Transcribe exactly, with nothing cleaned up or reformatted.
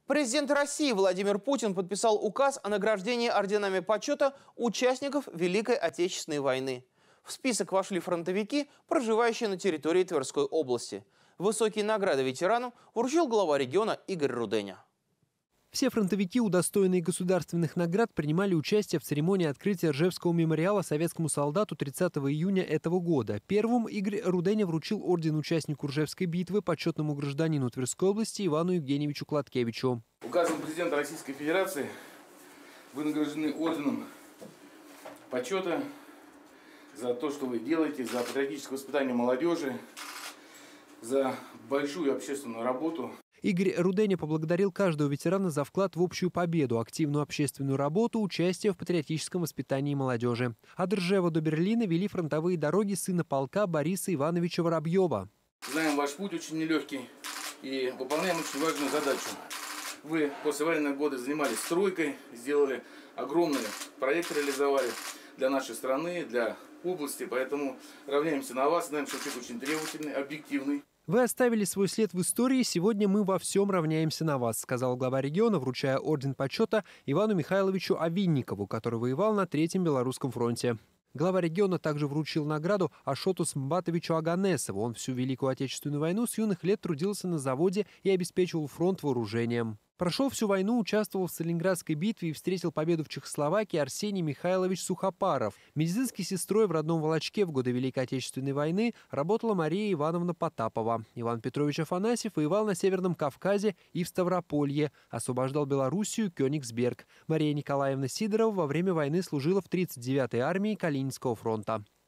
Президент России Владимир Путин подписал указ о награждении орденами почета участников Великой Отечественной войны. В список вошли фронтовики, проживающие на территории Тверской области. Высокие награды ветеранам вручил глава региона Игорь Руденя. Все фронтовики, удостоенные государственных наград, принимали участие в церемонии открытия Ржевского мемориала советскому солдату тридцатого июня этого года. Первым Игорь Руденя вручил орден участнику Ржевской битвы почетному гражданину Тверской области Ивану Евгеньевичу Кладкевичу. Указом президента Российской Федерации вы награждены орденом почета за то, что вы делаете, за патриотическое воспитание молодежи, за большую общественную работу. Игорь Руденя поблагодарил каждого ветерана за вклад в общую победу, активную общественную работу, участие в патриотическом воспитании молодежи. От Ржева до Берлина вели фронтовые дороги сына полка Бориса Ивановича Воробьева. Знаем, ваш путь очень нелегкий и выполняем очень важную задачу. Вы после военных годы занимались стройкой, сделали огромные проекты, реализовали для нашей страны, для области, поэтому равняемся на вас, знаем, что человек очень требовательный, объективный. Вы оставили свой след в истории, сегодня мы во всем равняемся на вас, сказал глава региона, вручая орден почета Ивану Михайловичу Овинникову, который воевал на Третьем Белорусском фронте. Глава региона также вручил награду Ашоту Смбатовичу Аганесову. Он всю Великую Отечественную войну с юных лет трудился на заводе и обеспечивал фронт вооружением. Прошел всю войну, участвовал в Сталинградской битве и встретил победу в Чехословакии Арсений Михайлович Сухопаров. Медицинской сестрой в родном Волочке в годы Великой Отечественной войны работала Мария Ивановна Потапова. Иван Петрович Афанасьев воевал на Северном Кавказе и в Ставрополье. Освобождал Белоруссию Кёнигсберг. Мария Николаевна Сидорова во время войны служила в тридцать девятой армии Калининского фронта.